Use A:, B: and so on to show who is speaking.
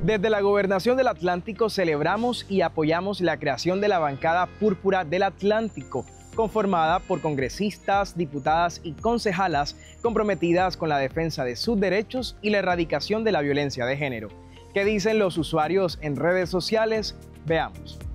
A: Desde la Gobernación del Atlántico celebramos y apoyamos la creación de la Bancada Púrpura del Atlántico, conformada por congresistas, diputadas y concejalas comprometidas con la defensa de sus derechos y la erradicación de la violencia de género. ¿Qué dicen los usuarios en redes sociales? Veamos.